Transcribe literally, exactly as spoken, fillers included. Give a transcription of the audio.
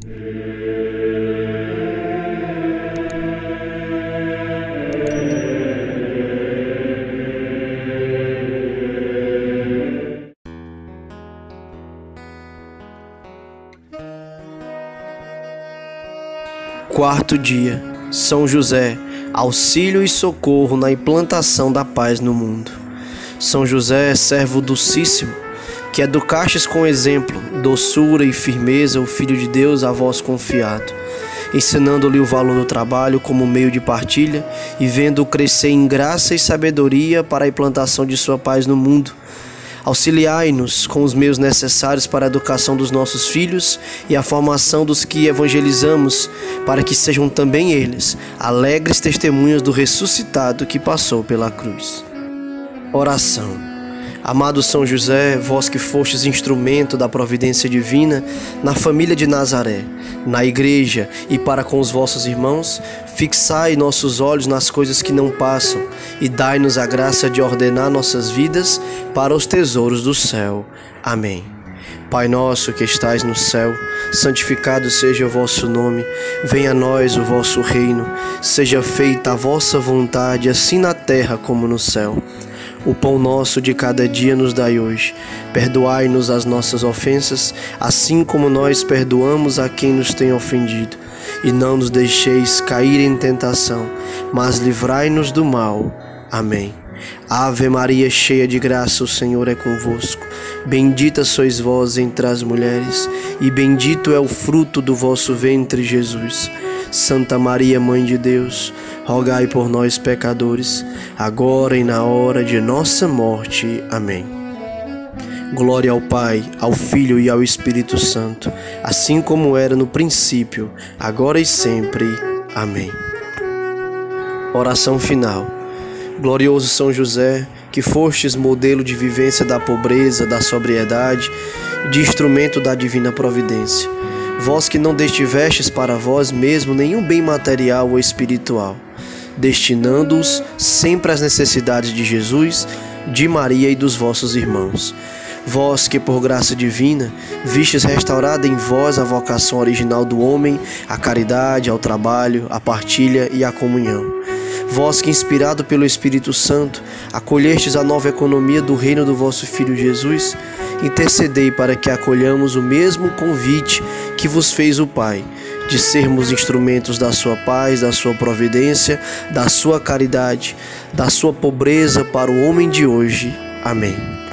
Quarto dia, São José, auxílio e socorro na implantação da paz no mundo. São José, servo docíssimo, que educastes com exemplo, doçura e firmeza o Filho de Deus a vós confiado, ensinando-lhe o valor do trabalho como meio de partilha e vendo-o crescer em graça e sabedoria para a implantação de sua paz no mundo. Auxiliai-nos com os meios necessários para a educação dos nossos filhos e a formação dos que evangelizamos, para que sejam também eles alegres testemunhas do ressuscitado que passou pela cruz. Oração. Amado São José, vós que fostes instrumento da providência divina na família de Nazaré, na igreja e para com os vossos irmãos, fixai nossos olhos nas coisas que não passam e dai-nos a graça de ordenar nossas vidas para os tesouros do céu. Amém. Pai nosso que estais no céu, santificado seja o vosso nome, venha a nós o vosso reino, seja feita a vossa vontade, assim na terra como no céu. O pão nosso de cada dia nos dai hoje. Perdoai-nos as nossas ofensas, assim como nós perdoamos a quem nos tem ofendido. E não nos deixeis cair em tentação, mas livrai-nos do mal. Amém. Ave Maria, cheia de graça, o Senhor é convosco. Bendita sois vós entre as mulheres, e bendito é o fruto do vosso ventre, Jesus. Santa Maria, Mãe de Deus, rogai por nós, pecadores, agora e na hora de nossa morte. Amém. Glória ao Pai, ao Filho e ao Espírito Santo, assim como era no princípio, agora e sempre. Amém. Oração final. Glorioso São José, que fostes modelo de vivência da pobreza, da sobriedade, de instrumento da divina providência, vós que não destivestes para vós mesmo nenhum bem material ou espiritual, destinando-os sempre às necessidades de Jesus, de Maria e dos vossos irmãos. Vós que por graça divina vistes restaurada em vós a vocação original do homem, a caridade, ao trabalho, a partilha e a comunhão. Vós que, inspirado pelo Espírito Santo, acolhestes a nova economia do reino do vosso Filho Jesus, intercedei para que acolhamos o mesmo convite que vos fez o Pai, de sermos instrumentos da sua paz, da sua providência, da sua caridade, da sua pobreza para o homem de hoje. Amém.